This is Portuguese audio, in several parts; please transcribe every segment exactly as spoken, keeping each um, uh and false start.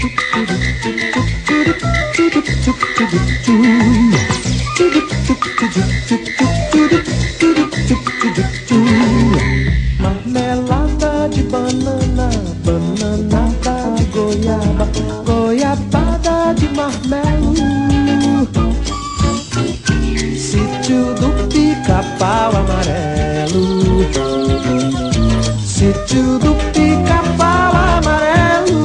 Marmelada de banana, bananada de goiaba, goiabada de marmelo. Sítio do Pica-Pau Amarelo, sítio do Pica-Pau Amarelo.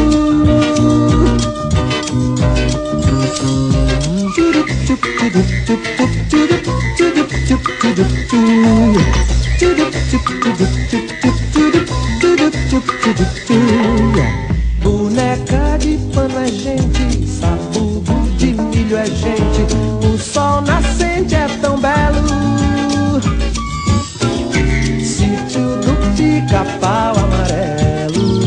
Boneca de pano é gente, sabugo de milho é gente, o sol nascente é tão belo. Sítio do Pica-Pau Amarelo,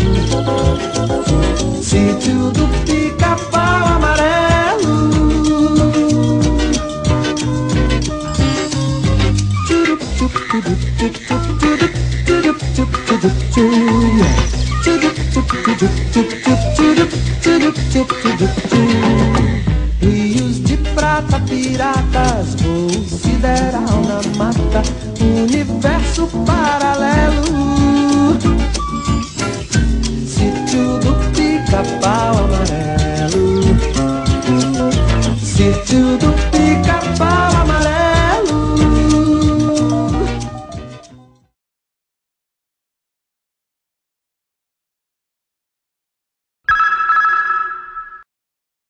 sítio do Pica-Pau Amarelo. Rios de prata, piratas, voo sideral na mata, universo paralelo.